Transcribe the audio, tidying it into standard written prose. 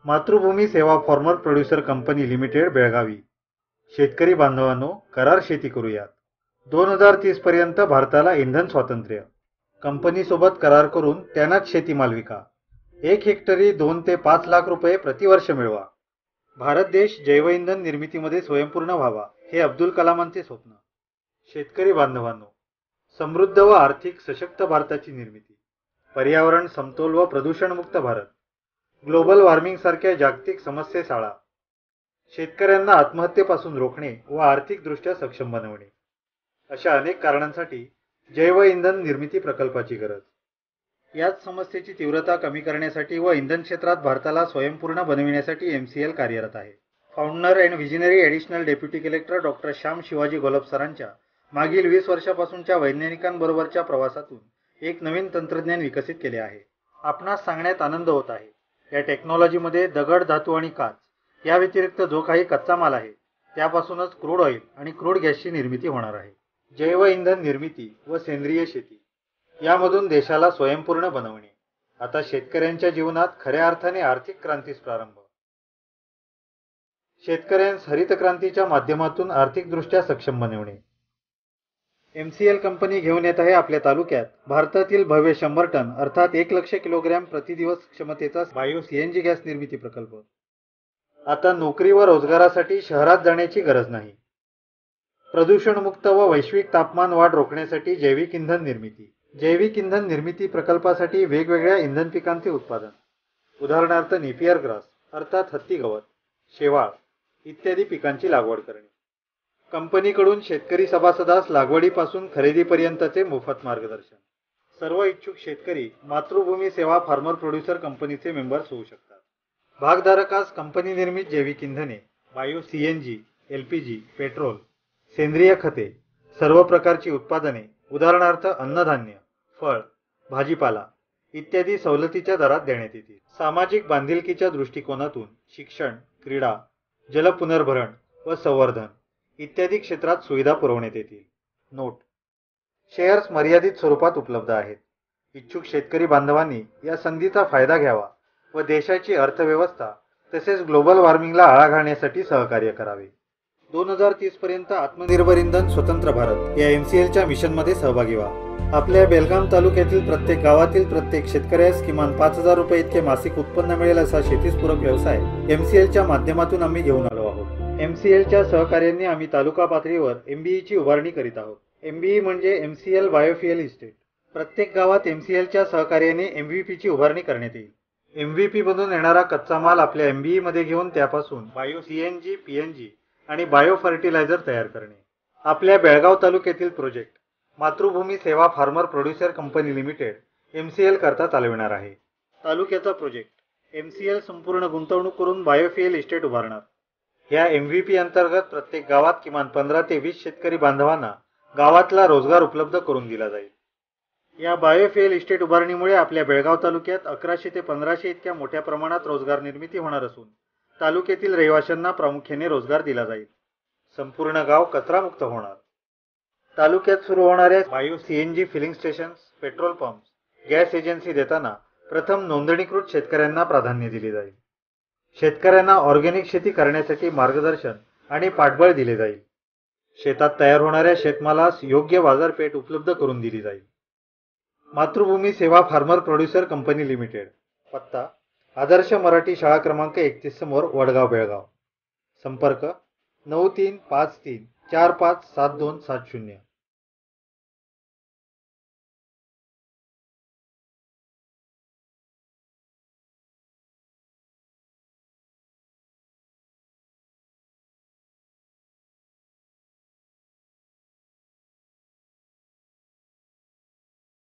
मातृभूमी Seva farmer producer company limited Belagavi. शेतकरी बांधवांनो, करार शेती करूयात। 2030 पर्यंत भारताला इंधन स्वातंत्र्य। कंपनीसोबत करार करून त्यांनाच शेतीमाल विका। 1 हेक्टरी 2 ते 5 लाख रुपये प्रतिवर्ष मिळवा। भारत देश जैवइंधन निर्मितीमध्ये स्वयंपूर्ण व्हावा, हे अब्दुल कलामांचे स्वप्न। शेतकरी बांधवांनो, समृद्ध व आर्थिक सशक्त भारताची निर्मिती, पर्यावरण समतोल व प्रदूषणमुक्त भारत, ग्लोबल वॉर्मिंग सारख्या जागतिक समस्येस आळा, शेतकऱ्यांना आत्महत्येपासून रोखणे व आर्थिकदृष्ट्या सक्षम बनवणे, अशा अनेक कारणांसाठी जैवइंधन निर्मिती प्रकल्पाची गरज। याच समस्येची तीव्रता कमी करण्यासाठी व इंधन क्षेत्रात भारताला स्वयंपूर्ण बनविण्यासाठी एमसीएल कार्यरत आहे। Founder and visionary additional deputy collector doctor Shyam Shivaji Golab सरांच्या मागील 20 वर्षापासूनच्या वैज्ञानिकांबरोबरच्या प्रवासातून एक नवीन तंत्रज्ञान विकसित केले आहे। आपणास सांगण्यात आनंद होत आहे, या टेक्नॉलॉजीमध्ये दगड, धातू आणि काच या व्यतिरिक्त जो काही कच्चा माल आहे त्यापासूनच क्रूड ऑइल आणि क्रूड गॅसची निर्मिती होणार आहे। जैव इंधन निर्मिती व सेंद्रिय शेती यामधून देशाला स्वयंपूर्ण बनवणे। आता शेतकऱ्यांच्या जीवनात खऱ्या अर्थाने आर्थिक क्रांतीस प्रारंभ। शेतकऱ्यांस हरित क्रांतीच्या माध्यमातून आर्थिकदृष्ट्या सक्षम बनवणे। एमसीएल कंपनी घेऊन येत आहे आपल्या तालुक्यात भारतातील भव्य 100 टन अर्थात 1 लाख किलोग्रॅम प्रतिदिवस क्षमतेचा बायो सीएनजी गॅस निर्मिती प्रकल्प। आता नोकरी व रोजगारासाठी शहरात जाण्याची गरज नाही। प्रदूषणमुक्त व वैश्विक तापमान वाढ रोखण्यासाठी जैविक इंधन निर्मिती। जैविक इंधन निर्मिती प्रकल्पासाठी वेगवेगळ्या इंधन पिकांचे उत्पादन, उदाहरणार्थ नेपियर ग्रास अर्थात हत्ती गवत, शेवाळ इत्यादी पिकांची लागवड करणे। कंपनीकडून शेतकरी सभासदास लागवडीपासून खरेदीपर्यंतचे मोफत मार्गदर्शन। सर्व इच्छुक शेतकरी मातृभूमी सेवा फार्मर प्रोड्युसर कंपनीचे मेंबर्स होऊ शकतात। भागधारकास कंपनी निर्मित जैविक इंधने, बायो सीएनजी, एलपीजी, पेट्रोल, सेंद्रिय खते, सर्व प्रकारची उत्पादने उदाहरणार्थ अन्नधान्य, फळ, भाजीपाला इत्यादी सवलतीच्या दरात देण्यात येतील। सामाजिक बांधिलकीच्या दृष्टिकोनातून शिक्षण, क्रीडा, जलपुनर्भरण व संवर्धन इत्यादी क्षेत्रात सुविधा पुरवण्यात येतील। नोट: शेअर्स मर्यादित स्वरूपात उपलब्ध आहेत। इच्छुक शेतकरी बांधवांनी या संधीचा फायदा घ्यावा व देशाची अर्थव्यवस्था तसेच ग्लोबल वॉर्मिंगला आळा घालण्यासाठी सहकार्य करावे। 2030 पर्यंत आत्मनिर्भर इंधन स्वतंत्र भारत या एमसीएलच्या मिशनमध्ये सहभागी व्हा। आपल्या बेलगाम तालुक्यातील प्रत्येक गावातील प्रत्येक शेतकऱ्यास किमान 5000 रुपये इतके मासिक उत्पन्न मिळेल असा शेतीपूरक व्यवसाय एमसीएलच्या माध्यमातून आम्ही घेऊन आलो आहोत। एमसीएलच्या सहकार्याने आम्ही तालुका पातळीवर एमबीईची उभारणी करीत आहोत। एमबीई म्हणजे एमसीएल बायोफ्युएल इस्टेट। प्रत्येक गावात एमसीएलच्या सहकार्याने एमव्हीपीची उभारणी करण्यात येईल। एमव्हीपी मधून येणारा कच्चा माल आपल्या एमबीई मध्ये घेऊन त्यापासून बायो सीएनजी, पीएनजी आणि बायो फर्टिलायझर तयार करणे। आपल्या बेळगाव तालुक्यातील project Matrubhumi Seva farmer producer company limited MCL करता चालविणार आहे। तालुक्याचा प्रोजेक्ट एमसीएल संपूर्ण गुंतवणूक करून बायोफ्युएल इस्टेट उभारणार। या एमव्हीपी अंतर्गत प्रत्येक गावात किमान 15 ते 20 शेतकरी बांधवांना गावातला रोजगार उपलब्ध करून दिला जाईल। या बायोफ्युएल इस्टेट उभारणीमुळे आपल्या बेळगाव तालुक्यात 1100 ते 1500 इतक्या मोठ्या प्रमाणात रोजगार निर्मिती होणार असून तालुक्यातील रहिवाशांना प्रामुख्याने रोजगार दिला जाईल। संपूर्ण गाव कचरामुक्त होणार। तालुक्यात सुरू होणाऱ्या bio CNG filling stations, petrol pumps, gas agency देताना प्रथम नोंदणीकृत शेतकऱ्यांना प्राधान्य दिले जाईल। शेतकऱ्यांना ऑर्गॅनिक शेती करण्यासाठी मार्गदर्शन आणि पाठबळ दिले जाईल। शेतात तयार होणाऱ्या शेतमालास योग्य बाजारपेठ उपलब्ध करून दिली जाईल। मातृभूमी Seva farmer producer company limited, पत्ता आदर्श मराठी शाळा क्रमांक 31 समोर, वडगाव, बेळगाव। संपर्क 9353457270।